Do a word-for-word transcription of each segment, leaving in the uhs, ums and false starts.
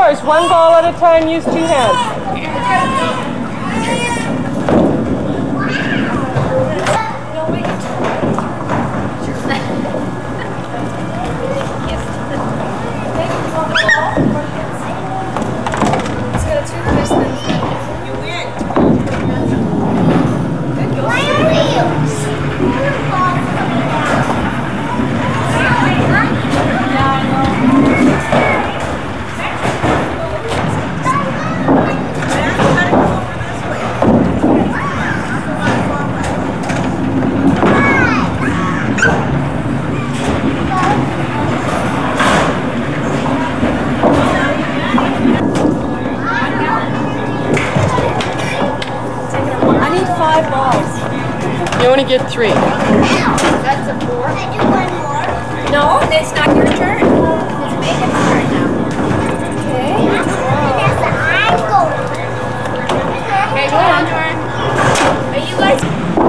dollars. One ball at a time. Use two hands. You only get three. That's a four. Can I do one more? No, it's not your turn. It's Megan's turn now. Okay. That's the ankle. Okay, go on, Jordan. Are you guys?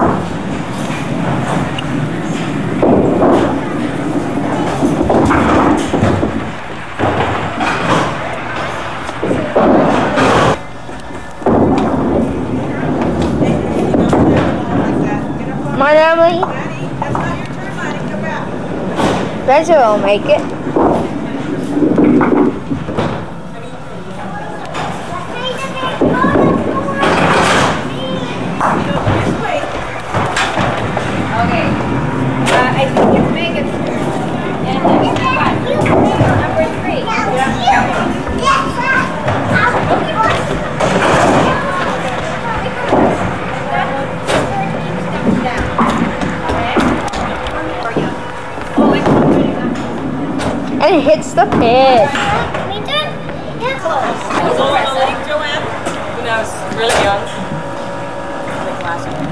Come on, Emily. Spencer will make it. Okay. Uh, I think it's Megan's turn. And then what? Number three. And it hits the pit. I was on the lake, Joanne, when I was really young. Like last year.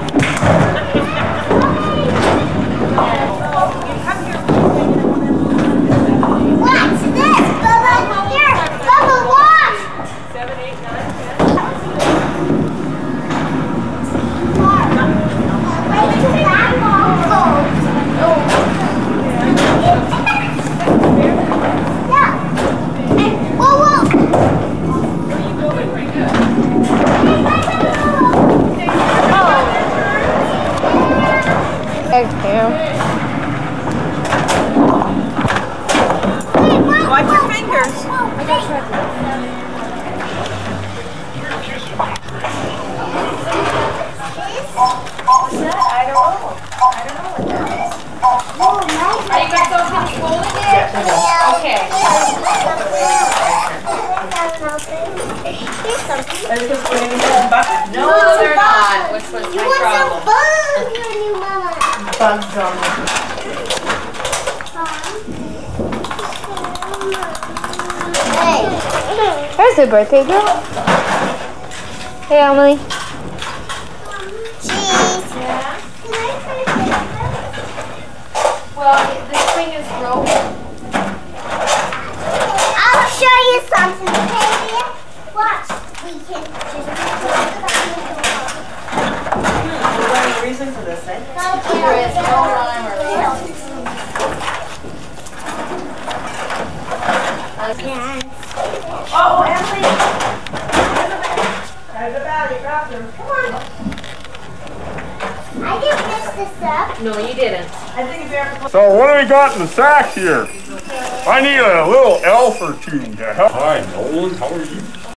What's this, Bubba? Here, Bubba, watch! Seven, eight, nine, ten. Wait till that ball goes. Watch your fingers. I got you. What's that? I don't know. I don't know what that is. Are you guys all finished rolling it? Okay. Here's something. No, they're not. Which was You my want problem. some bugs, your new mama. Bugs on it. Hey. There's the birthday girl. Hey, Emily. Cheese. Yeah. Can I try to this? Well, this thing is broken. I'll show you something, okay, dear? Watch. We can just... There's any reason for this, eh? There is no rhyme or reason. Oh, Emily! There's a bag, you got them. Come on. I didn't mess this up. No, you didn't. I think if you ever... So what do we got in the sack here? I need a little elf or two to help. Hi, Nolan. How are you?